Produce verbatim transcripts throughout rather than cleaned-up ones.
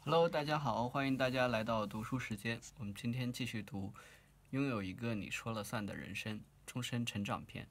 Hello，大家好，欢迎大家来到读书时间。我们今天继续读《拥有一个你说了算的人生》终身成长篇。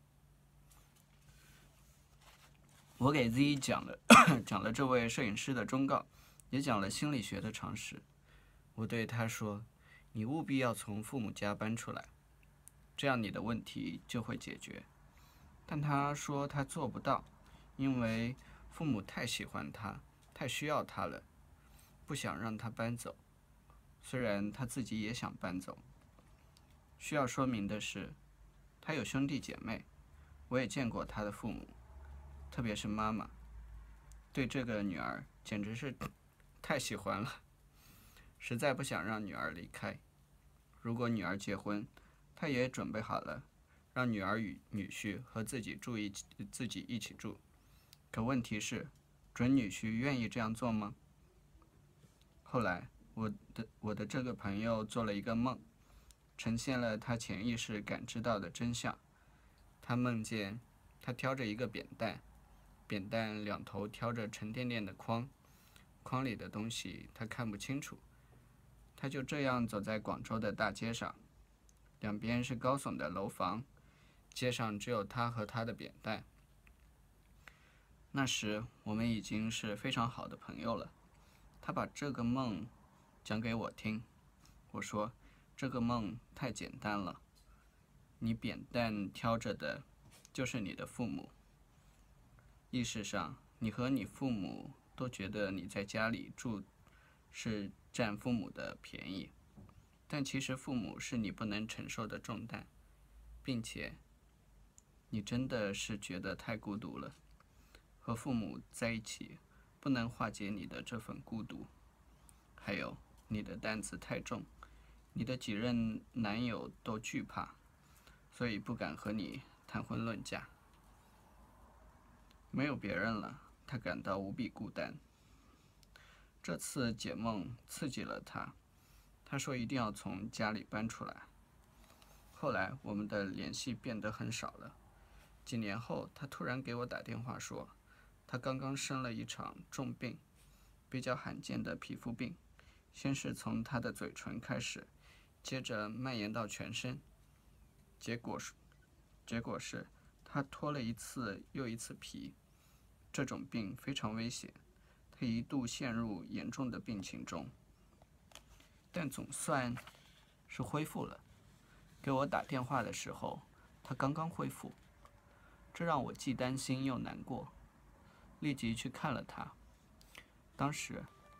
我给 Z 讲了讲了这位摄影师的忠告，也讲了心理学的常识。我对他说：“你务必要从父母家搬出来，这样你的问题就会解决。”但他说他做不到，因为父母太喜欢他，太需要他了，不想让他搬走。虽然他自己也想搬走。需要说明的是，他有兄弟姐妹，我也见过他的父母，特别是妈妈，对这个女儿简直是太喜欢了，实在不想让女儿离开。如果女儿结婚，他也准备好了，让女儿与女婿和自己住一起，自己一起住。可问题是，准女婿愿意这样做吗？后来，我的我的这个朋友做了一个梦，呈现了他潜意识感知到的真相。他梦见他挑着一个扁担，扁担两头挑着沉甸甸的筐，筐里的东西他看不清楚。他就这样走在广州的大街上，两边是高耸的楼房，街上只有他和他的扁担。那时我们已经是非常好的朋友了。他把这个梦讲给我听，我说这个梦太简单了，你扁担挑着的就是你的父母。意识上，你和你父母都觉得你在家里住是占父母的便宜，但其实父母是你不能承受的重担，并且你真的是觉得太孤独了，和父母在一起不能化解你的这份孤独。还有，你的担子太重，你的几任男友都惧怕，所以不敢和你谈婚论嫁。没有别人了，他感到无比孤单。这次解梦刺激了他，他说一定要从家里搬出来。后来我们的联系变得很少了。几年后，他突然给我打电话说，他刚刚生了一场重病，比较罕见的皮肤病，先是从他的嘴唇开始，接着蔓延到全身。结果是，结果是他脱了一次又一次皮。这种病非常危险，他一度陷入严重的病情中，但总算是恢复了。给我打电话的时候，他刚刚恢复，这让我既担心又难过，立即去看了他。当时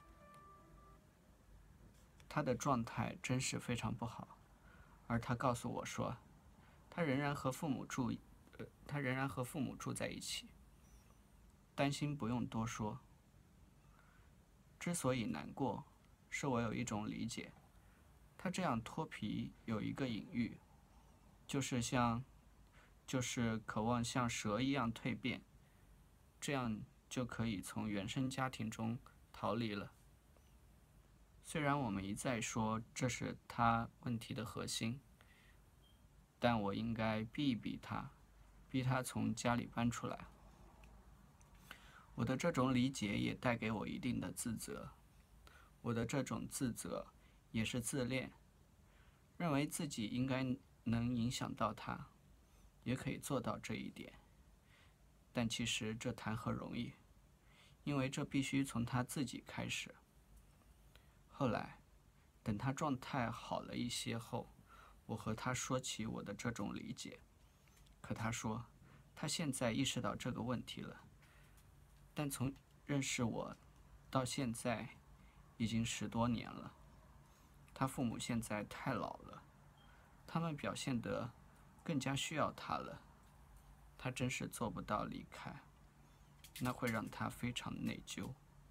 他的状态真是非常不好，而他告诉我说，他仍然和父母住，呃，他仍然和父母住在一起。担心不用多说。之所以难过，是我有一种理解，他这样脱皮有一个隐喻，就是像，就是渴望像蛇一样蜕变，这样就可以从原生家庭中逃离了。虽然我们一再说这是他问题的核心，但我应该逼一逼他，逼他从家里搬出来。我的这种理解也带给我一定的自责，我的这种自责也是自恋，认为自己应该能影响到他，也可以做到这一点。但其实这谈何容易，因为这必须从他自己开始。后来，等他状态好了一些后，我和他说起我的这种理解，可他说，他现在意识到这个问题了。但从认识我到现在已经十多年了，他父母现在太老了，他们表现得更加需要他了，他真是做不到离开，那会让他非常内疚。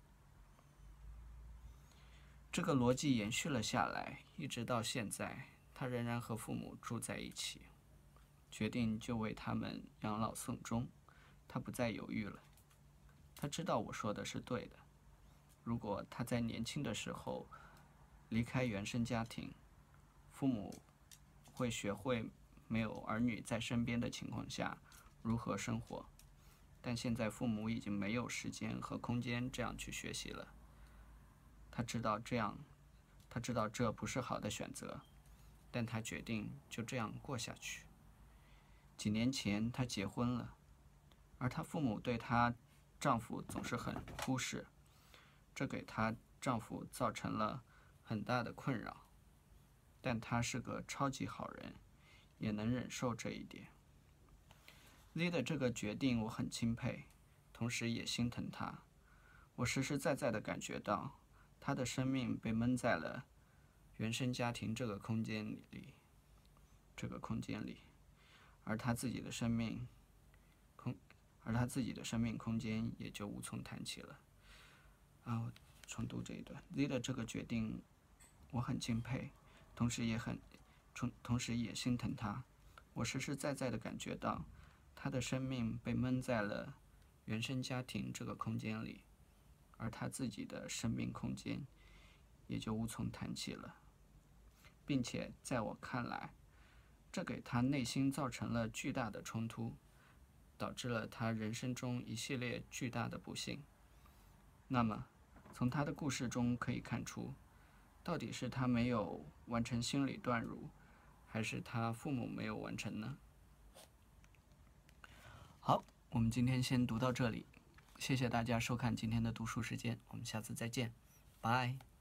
这个逻辑延续了下来，一直到现在，他仍然和父母住在一起，决定就为他们养老送终，他不再犹豫了。他知道我说的是对的，如果他在年轻的时候离开原生家庭，父母会学会没有儿女在身边的情况下如何生活，但现在父母已经没有时间和空间这样去学习了。 他知道这样，他知道这不是好的选择，但他决定就这样过下去。几年前，她结婚了，而她父母对她丈夫总是很忽视，这给她丈夫造成了很大的困扰。但她是个超级好人，也能忍受这一点。Lee 的这个决定我很钦佩，同时也心疼她。我实实在在地感觉到，她的生命被闷在了原生家庭这个空间里，这个空间里。而他自己的生命空，而他自己的生命空间也就无从谈起了。啊，我重读这一段。Lee 的这个决定，我很敬佩，同时也很，同同时也心疼他。我实实在在的感觉到，他的生命被闷在了原生家庭这个空间里，而他自己的生命空间也就无从谈起了，并且在我看来，这给他内心造成了巨大的冲突，导致了他人生中一系列巨大的不幸。那么，从他的故事中可以看出，到底是他没有完成心理断乳，还是他父母没有完成呢？好，我们今天先读到这里，谢谢大家收看今天的读书时间，我们下次再见，拜。